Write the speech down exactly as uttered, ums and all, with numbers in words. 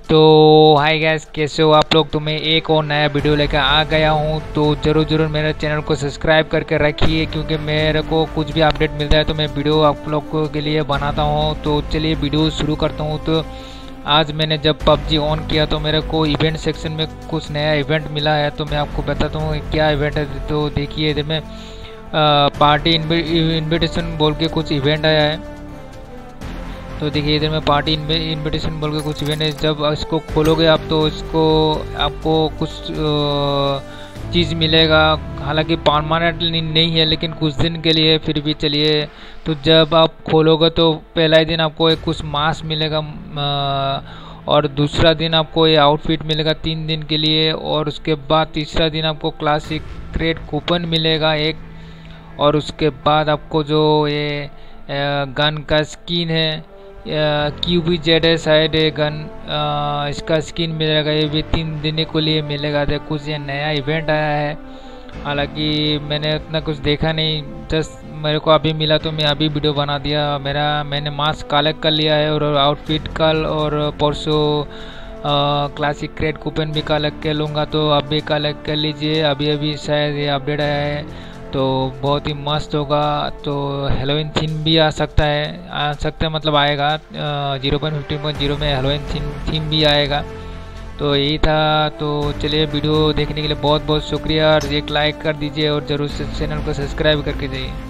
तो hi guys, कैसे हो आप लोग। तो मैं एक और नया वीडियो लेकर आ गया हूँ। तो ज़रूर ज़रूर मेरे चैनल को सब्सक्राइब करके रखिए, क्योंकि मेरे को कुछ भी अपडेट मिलता है तो मैं वीडियो आप लोग के लिए बनाता हूँ। तो चलिए वीडियो शुरू करता हूँ। तो आज मैंने जब पबजी ऑन किया तो मेरे को इवेंट सेक्शन में कुछ नया इवेंट मिला है, तो मैं आपको बताता हूँ क्या इवेंट है। तो देखिए इधर में पार्टी इन्विटेशन बोल के कुछ इवेंट आया है। तो देखिए इधर में पार्टी इनविटेशन बोल के कुछ इवेंट है। जब इसको खोलोगे आप तो इसको आपको कुछ चीज़ मिलेगा। हालांकि परमानेंट नहीं है, लेकिन कुछ दिन के लिए फिर भी चलिए। तो जब आप खोलोगे तो पहला ही दिन आपको एक कुछ मास्क मिलेगा, और दूसरा दिन आपको ये आउटफिट मिलेगा तीन दिन के लिए, और उसके बाद तीसरा दिन आपको क्लासिक क्रेड कूपन मिलेगा एक, और उसके बाद आपको जो ये गन का स्किन है क्यू बी जेड है शायद है गन, आ, इसका स्किन मिलेगा। ये भी तीन दिन के लिए मिलेगा। तो कुछ ये नया इवेंट आया है। हालांकि मैंने उतना कुछ देखा नहीं, जस्ट मेरे को अभी मिला तो मैं अभी वीडियो बना दिया। मेरा मैंने मास्क कलेक्ट कर लिया है, और आउटफिट कल और परसों क्लासिक क्रेड कूपन भी कलेक्ट कर लूँगा। तो आप भी कलेक्ट कर लीजिए। अभी अभी शायद ये अपडेट आया है तो बहुत ही मस्त होगा। तो हेलोविन थीम भी आ सकता है आ सकता है मतलब आएगा zero point fifteen point zero में हेलोविन थीम थीम भी आएगा। तो यही था। तो चलिए वीडियो देखने के लिए बहुत बहुत शुक्रिया, और एक लाइक कर दीजिए और ज़रूर से चैनल को सब्सक्राइब करके जाइए।